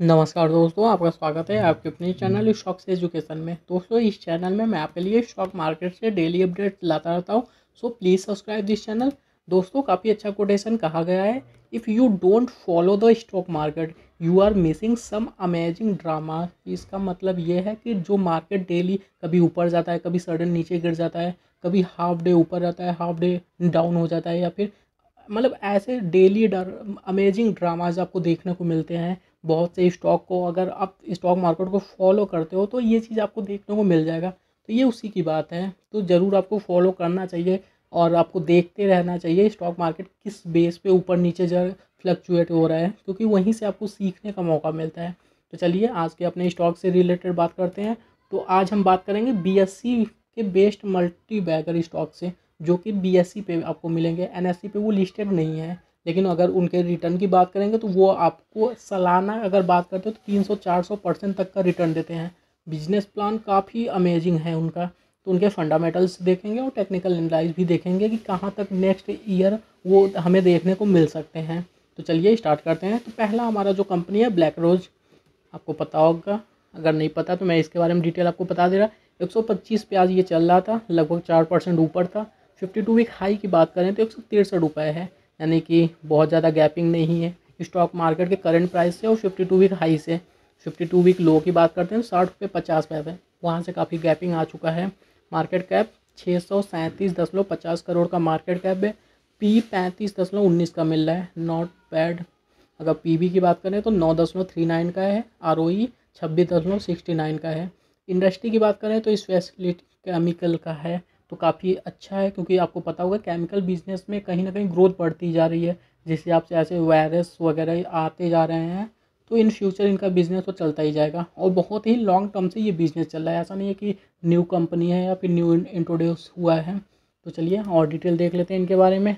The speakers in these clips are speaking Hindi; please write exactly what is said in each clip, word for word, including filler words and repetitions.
नमस्कार दोस्तों, आपका स्वागत है आपके अपने चैनल स्टॉक्स एजुकेशन में। दोस्तों, इस चैनल में मैं आपके लिए स्टॉक मार्केट से डेली अपडेट लाता रहता हूँ। So please subscribe this channel. दोस्तों, काफ़ी अच्छा कोटेशन कहा गया है, if you don't follow the stock market you are missing some amazing drama. इसका मतलब ये है कि जो मार्केट डेली कभी ऊपर जाता है, कभी सडन नीचे गिर जाता है, कभी हाफ डे ऊपर रहता है, हाफ डे डाउन हो जाता है, या फिर मतलब ऐसे डेली अमेजिंग ड्रामाज आपको देखने को मिलते हैं। बहुत से स्टॉक को अगर आप स्टॉक मार्केट को फॉलो करते हो तो ये चीज़ आपको देखने को मिल जाएगा। तो ये उसी की बात है, तो ज़रूर आपको फॉलो करना चाहिए और आपको देखते रहना चाहिए स्टॉक मार्केट किस बेस पे ऊपर नीचे जा फ्लक्चुएट हो रहा है, क्योंकि वहीं से आपको सीखने का मौका मिलता है। तो चलिए आज के अपने स्टॉक से रिलेटेड बात करते हैं। तो आज हम बात करेंगे बीएससी के बेस्ट मल्टी बैगर स्टॉक से, जो कि बीएससी पे आपको मिलेंगे, एनएससी पे वो लिस्टेड नहीं है। लेकिन अगर उनके रिटर्न की बात करेंगे तो वो आपको सालाना अगर बात करते हो तो तीन सौ चार सौ परसेंट तक का रिटर्न देते हैं। बिजनेस प्लान काफ़ी अमेजिंग है उनका। तो उनके फंडामेंटल्स देखेंगे और टेक्निकल एनालाइज भी देखेंगे कि कहाँ तक नेक्स्ट ईयर वो हमें देखने को मिल सकते हैं। तो चलिए स्टार्ट करते हैं। तो पहला हमारा जो कंपनी है ब्लैक रोज, आपको पता होगा, अगर नहीं पता तो मैं इसके बारे में डिटेल आपको बता दे रहा। एक सौ पच्चीस पे आज ये चल रहा था, लगभग चार परसेंट ऊपर था। फिफ्टी टू वीक हाई की बात करें तो एक सौ तिरसठ रुपये है, यानी कि बहुत ज़्यादा गैपिंग नहीं है स्टॉक मार्केट के करंट प्राइस से और फिफ्टी टू वीक हाई से। फिफ्टी टू वीक लो की बात करते हैं तो साठ रुपये पचास पैसे, वहाँ से काफ़ी गैपिंग आ चुका है। मार्केट कैप छः सौ सैंतीस दशमलव पचास करोड़ का मार्केट कैप है। पी पैंतीस दशमलव उन्नीस का मिल रहा है, नॉट बैड। अगर पीबी की बात करें तो नौ दशमलव थ्री नाइन का है। आरओई छब्बीस दशमलव सिक्सटी नाइन का है। इंडस्ट्री की बात करें तो स्पेशलिटी केमिकल का है, तो काफ़ी अच्छा है, क्योंकि आपको पता होगा केमिकल बिजनेस में कहीं ना कहीं ग्रोथ बढ़ती जा रही है। जिस हिसाब से ऐसे वायरस वगैरह आते जा रहे हैं तो इन फ्यूचर इनका बिजनेस तो चलता ही जाएगा, और बहुत ही लॉन्ग टर्म से ये बिजनेस चल रहा है। ऐसा नहीं है कि न्यू कंपनी है या फिर न्यू इंट्रोड्यूस हुआ है। तो चलिए और डिटेल देख लेते हैं इनके बारे में।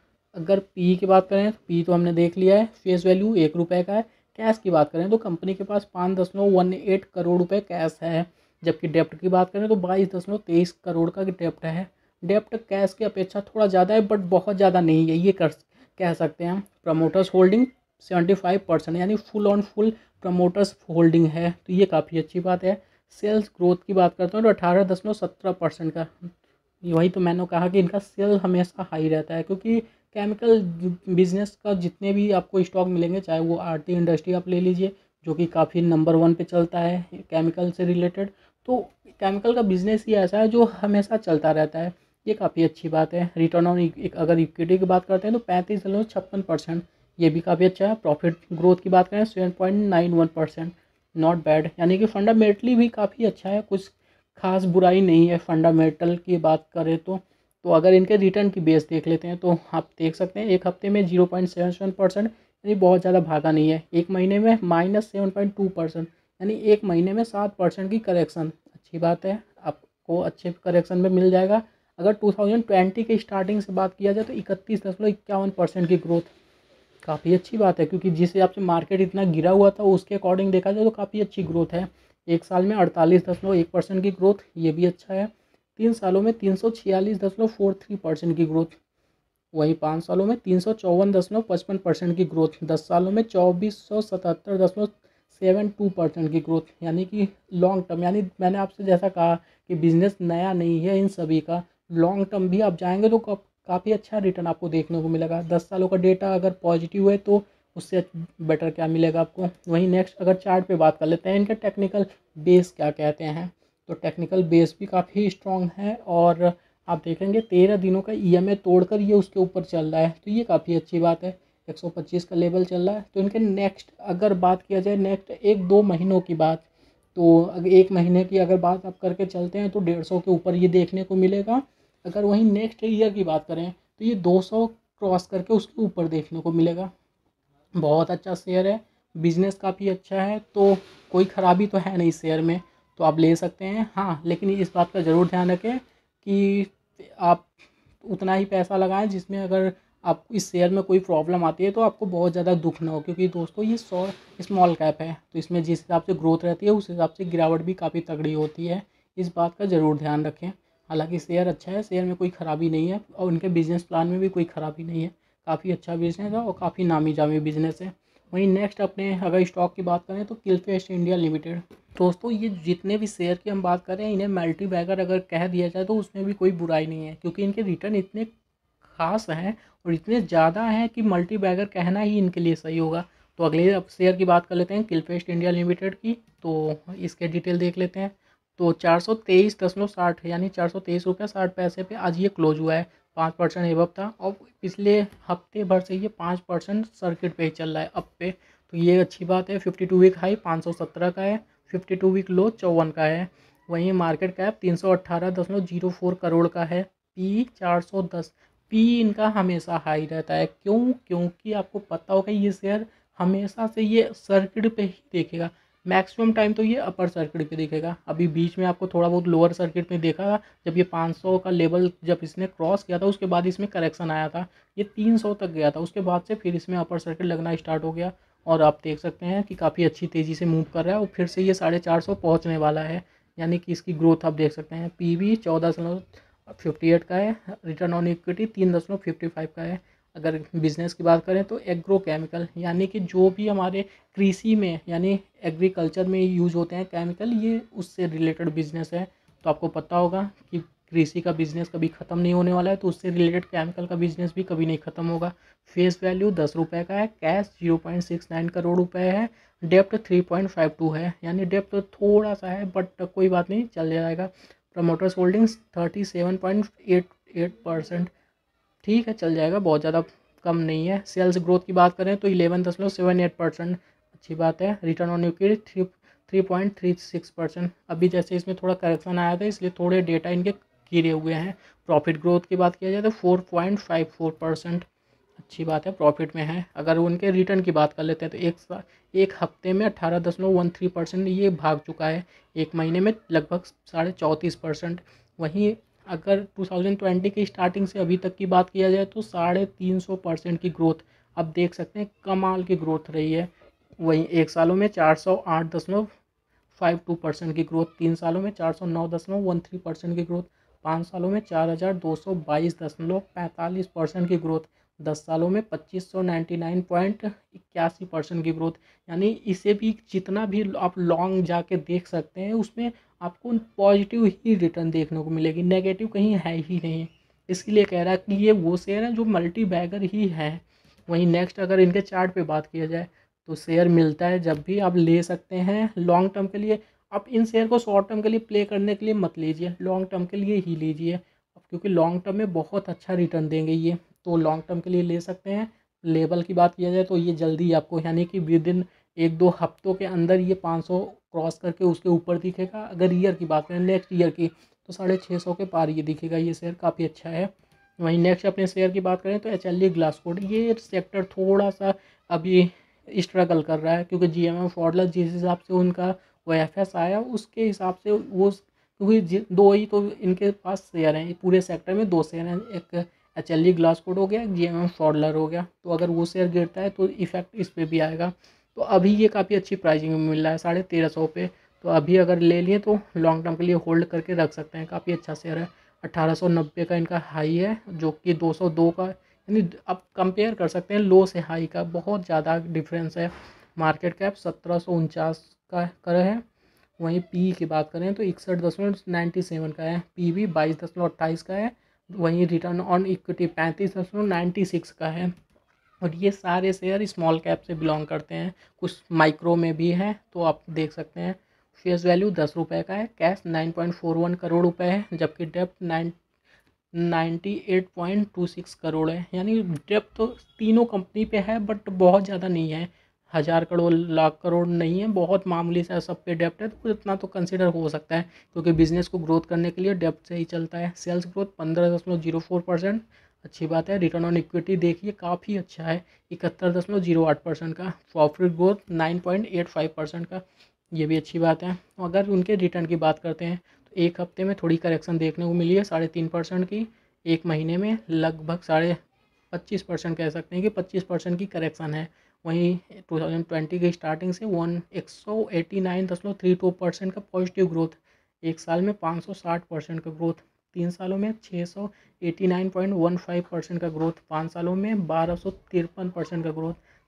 अगर पी की बात करें तो पी तो हमने देख लिया है, फेस वैल्यू एक रुपये का है। कैश की बात करें तो कंपनी के पास पाँच दशमलव वन एट करोड़ रुपए कैश है। जबकि डेप्ट की बात करें तो बाईस दशमलव तेईस करोड़ का डेप्ट है। डेप्ट कैश की अपेक्षा थोड़ा ज़्यादा है, बट बहुत ज़्यादा नहीं है, ये कर कह सकते हैं हम। Promoters holding seventy five percent, यानी full on full promoters holding है, तो ये काफ़ी अच्छी बात है। सेल्स ग्रोथ की बात करते हैं तो अठारह दशमलव सत्रह परसेंट का, वही तो मैंने कहा कि इनका सेल हमेशा हाई रहता है, क्योंकि केमिकल बिजनेस का जितने भी आपको स्टॉक मिलेंगे, चाहे वो आरती इंडस्ट्री आप ले लीजिए जो कि काफ़ी नंबर वन पे चलता है केमिकल से रिलेटेड। तो केमिकल का बिजनेस ही ऐसा है जो हमेशा चलता रहता है, ये काफ़ी अच्छी बात है। रिटर्न ऑन अगर इक्विटी की बात करते हैं तो पैंतीस दशमलव छप्पन परसेंट, ये भी काफ़ी अच्छा है। प्रॉफिट ग्रोथ की बात करें seven point nine one percent, not bad, यानी कि फंडामेंटली भी काफ़ी अच्छा है, कुछ खास बुराई नहीं है फंडामेंटल की बात करें तो। तो अगर इनके रिटर्न की बेस देख लेते हैं तो आप देख सकते हैं एक हफ्ते में zero point seven seven percent, यानी बहुत ज़्यादा भागा नहीं है। एक महीने में minus seven point two percent, यानी एक महीने में सात परसेंट की करेक्शन, अच्छी बात है, आपको अच्छे करेक्शन में मिल जाएगा। अगर टू थाउजेंड ट्वेंटी के स्टार्टिंग से बात किया जाए तो इकतीस दशमलव इक्यावन परसेंट की ग्रोथ काफ़ी अच्छी बात है, क्योंकि जिस हिसाब से मार्केट इतना गिरा हुआ था उसके अकॉर्डिंग देखा जाए तो काफ़ी अच्छी ग्रोथ है। एक साल में अड़तालीस दशमलव एक परसेंट की ग्रोथ, ये भी अच्छा है। तीन सालों में तीन सौ छियालीस दशमलव फोर थ्री परसेंट की ग्रोथ, वहीं पाँच सालों में तीन सौ चौवन दशमलव पचपन परसेंट की ग्रोथ, दस सालों में चौबीस सौ सतहत्तर दशमलव सेवन टू परसेंट की ग्रोथ, यानी कि लॉन्ग टर्म, यानी मैंने आपसे जैसा कहा कि बिजनेस नया नहीं है इन सभी का, लॉन्ग टर्म भी आप जाएंगे तो काफ़ी अच्छा रिटर्न आपको देखने को मिलेगा। दस सालों का डेटा अगर पॉजिटिव है तो उससे बेटर क्या मिलेगा आपको। वहीं नेक्स्ट अगर चार्ट पे बात कर लेते हैं, इनका टेक्निकल बेस क्या कहते हैं, तो टेक्निकल बेस भी काफ़ी स्ट्रॉन्ग है, और आप देखेंगे तेरह दिनों का ईएमए तोड़कर ये उसके ऊपर चल रहा है, तो ये काफ़ी अच्छी बात है। एक सौ पच्चीस का लेवल चल रहा है। तो इनके नेक्स्ट अगर बात किया जाए नेक्स्ट एक दो महीनों की बात, तो अगर एक महीने की अगर बात आप करके चलते हैं तो डेढ़ सौ के ऊपर ये देखने को मिलेगा। अगर वहीं नेक्स्ट ईयर की बात करें तो ये दो सौ क्रॉस करके उसके ऊपर देखने को मिलेगा। बहुत अच्छा शेयर है, बिजनेस काफ़ी अच्छा है, तो कोई ख़राबी तो है नहीं शेयर में, तो आप ले सकते हैं। हाँ, लेकिन इस बात का ज़रूर ध्यान रखें कि आप उतना ही पैसा लगाएं जिसमें अगर आप इस शेयर में कोई प्रॉब्लम आती है तो आपको बहुत ज़्यादा दुख ना हो, क्योंकि दोस्तों ये सौ स्मॉल कैप है, तो इसमें जिस हिसाब से ग्रोथ रहती है उस हिसाब से गिरावट भी काफ़ी तगड़ी होती है। इस बात का ज़रूर ध्यान रखें। हालांकि शेयर अच्छा है, शेयर में कोई ख़राबी नहीं है, और उनके बिजनेस प्लान में भी कोई ख़राबी नहीं है, काफ़ी अच्छा बिजनेस है और काफ़ी नामी जामी बिजनेस है। वहीं नेक्स्ट अपने अगर स्टॉक की बात करें तो किलफेस्ट इंडिया लिमिटेड। दोस्तों ये जितने भी शेयर की हम बात कर रहे हैं, इन्हें मल्टी बैगर अगर कह दिया जाए तो उसमें भी कोई बुराई नहीं है, क्योंकि इनके रिटर्न इतने खास हैं और इतने ज़्यादा हैं कि मल्टी बैगर कहना ही इनके लिए सही होगा। तो अगले अब शेयर की बात कर लेते हैं किलफेस्ट इंडिया लिमिटेड की। तो इसके डिटेल देख लेते हैं। तो चार सौ तेईस दशमलव साठ यानी चार सौ तेईस रुपये साठ पैसे पे आज ये क्लोज हुआ है। पाँच परसेंट एबव था और पिछले हफ्ते भर से ये पाँच परसेंट सर्किट पे ही चल रहा है अप पे। तो ये अच्छी बात है। फिफ्टी टू वीक हाई पाँच सौ सत्रह का है, फिफ्टी टू वीक लो चौवन का है। वहीं मार्केट कैप तीन सौ अट्ठारह दशमलव जीरो फोर करोड़ का है। पी चार सौ दस। पी इनका हमेशा हाई रहता है। क्यों? क्योंकि आपको पता होगा ये शेयर हमेशा से ये सर्किट पे ही देखेगा। मैक्सिमम टाइम तो ये अपर सर्किट पे दिखेगा। अभी बीच में आपको थोड़ा बहुत लोअर सर्किट में देखा था, जब ये पाँच सौ का लेवल जब इसने क्रॉस किया था उसके बाद इसमें करेक्शन आया था, ये तीन सौ तक गया था। उसके बाद से फिर इसमें अपर सर्किट लगना स्टार्ट हो गया और आप देख सकते हैं कि काफ़ी अच्छी तेज़ी से मूव कर रहा है और फिर से ये साढ़े चार सौ पहुँचने वाला है। यानी कि इसकी ग्रोथ आप देख सकते हैं। पी वी चौदह दशमलव फिफ्टी एट का है, रिटर्न ऑन इक्विटी तीन दशमलव फिफ्टी फाइव का है। अगर बिज़नेस की बात करें तो एग्रो केमिकल यानी कि जो भी हमारे कृषि में यानी एग्रीकल्चर में यूज़ होते हैं केमिकल, ये उससे रिलेटेड बिजनेस है। तो आपको पता होगा कि कृषि का बिजनेस कभी ख़त्म नहीं होने वाला है, तो उससे रिलेटेड केमिकल का बिजनेस भी कभी नहीं ख़त्म होगा। फेस वैल्यू दस रुपये का है, cash zero point six nine crore रुपए है, डेप्ट थ्री पॉइंट फाइव टू है। यानी डेप्ट थोड़ा सा है बट कोई बात नहीं, चल जाएगा। Promoters holdings thirty seven point eight eight percent, ठीक है चल जाएगा, बहुत ज़्यादा कम नहीं है। सेल्स ग्रोथ की बात करें तो इलेवन दशमलव सेवन एट परसेंट, अच्छी बात है। Return on equity three three point three six percent. अभी जैसे इसमें थोड़ा करेक्शन आया था इसलिए थोड़े डेटा इनके गिरे हुए हैं। प्रॉफिट ग्रोथ की बात किया जाए तो four point five four percent, अच्छी बात है, प्रॉफिट में है। अगर उनके रिटर्न की बात कर लेते हैं तो एक सा एक हफ्ते में अट्ठारह दशमलव वन थ्री परसेंट ये भाग चुका है, एक महीने में लगभग साढ़े चौंतीस परसेंट। वहीं अगर टू थाउजेंड ट्वेंटी की स्टार्टिंग से अभी तक की बात किया जाए तो साढ़े तीन सौ परसेंट की ग्रोथ अब देख सकते हैं, कमाल की ग्रोथ रही है। वहीं एक सालों में चार सौ आठ दशमलव फाइव टू परसेंट की ग्रोथ, तीन सालों में चार सौ नौ दशमलव वन थ्री परसेंट की ग्रोथ, पाँच सालों में चार हज़ार दो सौ बाईस दशमलव पैंतालीस परसेंट की ग्रोथ, दस सालों में पच्चीस सौ नाइन्टी नाइन पॉइंट इक्यासी परसेंट की ग्रोथ। यानी इसे भी जितना भी आप लॉन्ग जाके देख सकते हैं उसमें आपको पॉजिटिव ही रिटर्न देखने को मिलेगी, नेगेटिव कहीं है ही नहीं। इसके लिए कह रहा है कि ये वो शेयर है जो मल्टी बैगर ही है। वहीं नेक्स्ट अगर इनके चार्ट पे बात किया जाए तो शेयर मिलता है जब भी आप ले सकते हैं लॉन्ग टर्म के लिए। आप इन शेयर को शॉर्ट टर्म के लिए प्ले करने के लिए मत लीजिए, लॉन्ग टर्म के लिए ही लीजिए, क्योंकि लॉन्ग टर्म में बहुत अच्छा रिटर्न देंगे ये। तो लॉन्ग टर्म के लिए ले सकते हैं। लेवल की बात किया जाए तो ये जल्दी आपको यानी कि विद इन एक दो हफ्तों के अंदर ये पाँच सौ क्रॉस करके उसके ऊपर दिखेगा। अगर ईयर की बात करें नेक्स्ट ईयर की तो साढ़े छः सौ के पार ये दिखेगा। ये शेयर काफ़ी अच्छा है। वहीं नेक्स्ट अपने शेयर की बात करें तो एच एल डी ग्लासकोट, ये सेक्टर थोड़ा सा अभी स्ट्रगल कर रहा है, क्योंकि जी एम एम फॉडलर जिस हिसाब से उनका वो एफ एस आया उसके हिसाब से वो, क्योंकि दो ही तो इनके पास शेयर हैं पूरे सेक्टर में, दो शेयर हैं, एक एच एल डी ग्लासकोट हो गया, जी एम एम फॉडलर हो गया। तो अगर वो शेयर गिरता है तो इफेक्ट इस पर भी आएगा। तो अभी ये काफ़ी अच्छी प्राइसिंग में मिल रहा है साढ़े तेरह सौ पे। तो अभी अगर ले लिए तो लॉन्ग टर्म के लिए होल्ड करके रख सकते हैं, काफ़ी अच्छा शेयर है। अट्ठारह सौ नब्बे का इनका हाई है जो कि दो सौ दो का, यानी आप कंपेयर कर सकते हैं लो से हाई का, बहुत ज़्यादा डिफरेंस है। मार्केट कैप सत्रह सौ उनचास का कर है। वहीं पी की बात करें तो इकसठ दशमलव नाइन्टी सेवन का है, पी भी बाईस दशमलव अट्ठाईस का है। वहीं रिटर्न ऑन इक्विटी पैंतीस दशमलव नाइन्टी सिक्स का है। और ये सारे शेयर स्मॉल कैप से बिलोंग करते हैं, कुछ माइक्रो में भी हैं, तो आप देख सकते हैं। फेस वैल्यू दस रुपये का है, cash nine point four one crore रुपए है, जबकि डेप्ट nine ninety eight point two six crore है। यानी डेप्ट तो तीनों कंपनी पे है बट बहुत ज़्यादा नहीं है, हज़ार करोड़ लाख करोड़ नहीं है, बहुत मामूली सा सब पे डेप्ट है। तो इतना तो कंसिडर हो सकता है, क्योंकि बिजनेस को ग्रोथ करने के लिए डेप्ट से ही चलता है। सेल्स ग्रोथ पंद्रह दशमलव जीरो फोर परसेंट, अच्छी बात है। रिटर्न ऑन इक्विटी देखिए काफ़ी अच्छा है, इकहत्तर दशमलव जीरो आठ परसेंट का। Profit growth nine point eight five percent का, ये भी अच्छी बात है। अगर उनके रिटर्न की बात करते हैं तो एक हफ्ते में थोड़ी करेक्शन देखने को मिली है साढ़े तीन परसेंट की, एक महीने में लगभग साढ़े पच्चीस परसेंट कह सकते हैं कि पच्चीस परसेंट की करेक्शन है। वहीं टू थाउजेंड ट्वेंटी की स्टार्टिंग से वन एक सौ एटी नाइन दशमलव थ्री टू परसेंट का पॉजिटिव ग्रोथ, एक साल में पाँच सौ साठ परसेंट का ग्रोथ, तीन सालों में छः सौ eighty nine point one five percent का ग्रोथ, पाँच सालों में बारह सौ तिरपन परसेंट का ग्रोथ,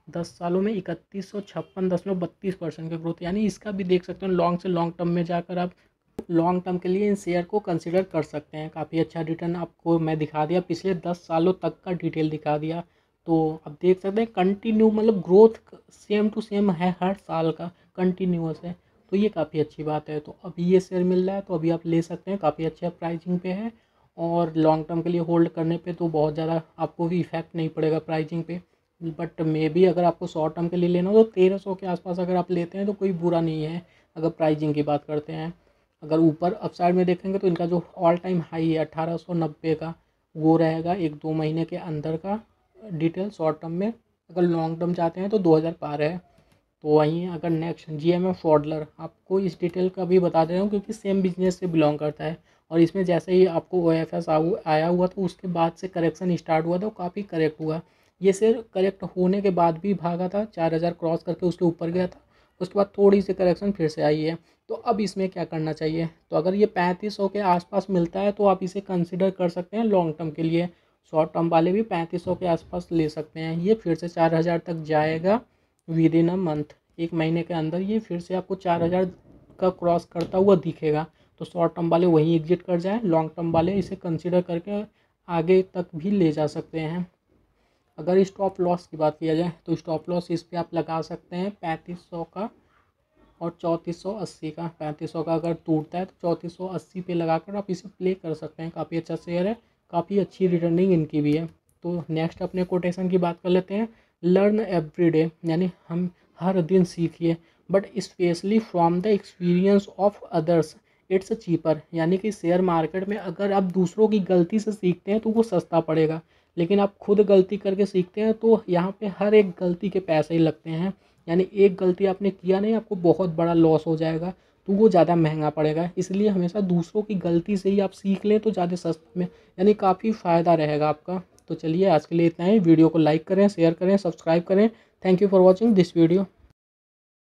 दस सालों में इकतीस सौ छप्पन दशमलव बत्तीस परसेंट की ग्रोथ, यानी इसका भी देख सकते हो लॉन्ग से लॉन्ग टर्म में जाकर आप लॉन्ग टर्म के लिए इन शेयर को कंसिडर कर सकते हैं। काफ़ी अच्छा रिटर्न आपको मैं दिखा दिया, पिछले दस सालों तक का डिटेल दिखा दिया। तो अब देख सकते हैं कंटिन्यू मतलब ग्रोथ सेम टू सेम है हर साल का, कंटिन्यूअस है, तो ये काफ़ी अच्छी बात है। तो अभी ये शेयर मिल रहा है तो अभी आप ले सकते हैं, काफ़ी अच्छा प्राइसिंग पे है और लॉन्ग टर्म के लिए होल्ड करने पे तो बहुत ज़्यादा आपको भी इफेक्ट नहीं पड़ेगा प्राइसिंग पे। बट मे बी अगर आपको शॉर्ट टर्म के लिए लेना हो तो तेरह सौ के आसपास अगर आप लेते हैं तो कोई बुरा नहीं है अगर प्राइसिंग की बात करते हैं। अगर ऊपर अपसाइड में देखेंगे तो इनका जो ऑल टाइम हाई है अट्ठारह सौ नब्बे का, वो रहेगा एक दो महीने के अंदर का डिटेल शॉर्ट टर्म में। अगर लॉन्ग टर्म चाहते हैं तो दो हज़ार पार है। तो वहीं अगर नेक्स्ट जी एम एफ फॉडलर, आपको इस डिटेल का भी बता दे रहा हूँ क्योंकि सेम बिजनेस से बिलोंग करता है और इसमें जैसे ही आपको ओ एफ एस आया हुआ तो उसके बाद से करेक्शन स्टार्ट हुआ था, काफ़ी करेक्ट हुआ। ये शेयर करेक्ट होने के बाद भी भागा था, चार हज़ार क्रॉस करके उसके ऊपर गया था, उसके बाद थोड़ी सी करेक्शन फिर से आई है। तो अब इसमें क्या करना चाहिए, तो अगर ये पैंतीस सौ के आसपास मिलता है तो आप इसे कंसिडर कर सकते हैं लॉन्ग टर्म के लिए। शॉर्ट टर्म वाले भी पैंतीस सौ के आसपास ले सकते हैं। ये फिर से चार हज़ार तक जाएगा विद इन अ मंथ, एक महीने के अंदर ये फिर से आपको चार हज़ार का क्रॉस करता हुआ दिखेगा। तो शॉर्ट टर्म वाले वहीं एग्जिट कर जाएं, लॉन्ग टर्म वाले इसे कंसिडर करके आगे तक भी ले जा सकते हैं। अगर स्टॉप लॉस की बात किया जाए तो स्टॉप लॉस इस पर आप लगा सकते हैं पैंतीस सौ का और चौंतीस सौ अस्सी का। पैंतीस सौ का अगर टूटता है तो चौंतीस सौ अस्सी पे लगाकर आप इसे प्ले कर सकते हैं। काफ़ी अच्छा शेयर है, काफ़ी अच्छी रिटर्निंग इनकी भी है। तो नेक्स्ट अपने कोटेशन की बात कर लेते हैं। लर्न एवरी डे, यानी हम हर दिन सीखिए, but specially from the experience of others it's cheaper, यानी कि शेयर मार्केट में अगर आप दूसरों की गलती से सीखते हैं तो वो सस्ता पड़ेगा, लेकिन आप खुद गलती करके सीखते हैं तो यहाँ पे हर एक गलती के पैसे ही लगते हैं। यानी एक गलती आपने किया नहीं, आपको बहुत बड़ा लॉस हो जाएगा तो वो ज़्यादा महंगा पड़ेगा। इसलिए हमेशा दूसरों की गलती से ही आप सीख लें तो ज़्यादा सस्ते में, यानी काफ़ी फ़ायदा रहेगा आपका। तो चलिए आज के लिए इतना ही। वीडियो को लाइक करें, शेयर करें, सब्सक्राइब करें। Thank you for watching this video.